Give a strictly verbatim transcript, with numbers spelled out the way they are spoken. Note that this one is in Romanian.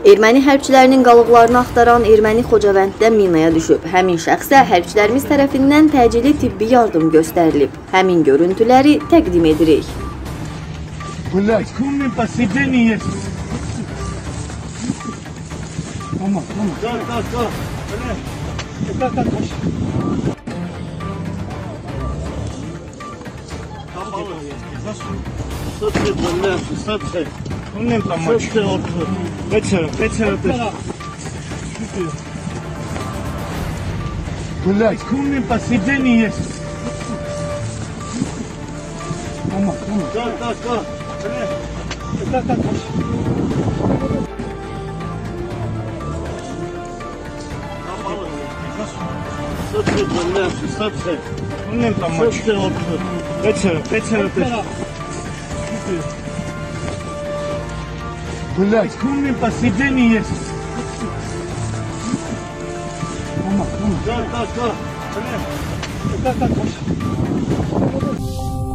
Erməni hərbçilərinin qalıqlarını axtaran erməni Xocavənddə minaya düşüb. Həmin şəxsə hərbçilərimiz tərəfindən təcili tibbi yardım göstərilib. Həmin görüntüləri təqdim edirik. Блять, умный посидение есть. Мама, мама. Да, да, да. Блять. Да, да, да. Сотри, блядь, сотри. Умный помочь. Сотри, вот. Вечером, вечером ты. Блять, умный посидение есть. Мама, мама. Да, да, да. Да, да, да. Сотри, блядь, сотри. Умный помочь. Сотри, вот. Вечером, вечером ты. Блять, умный посидение есть. Мама, мама. Да, да, да. Да, да, да.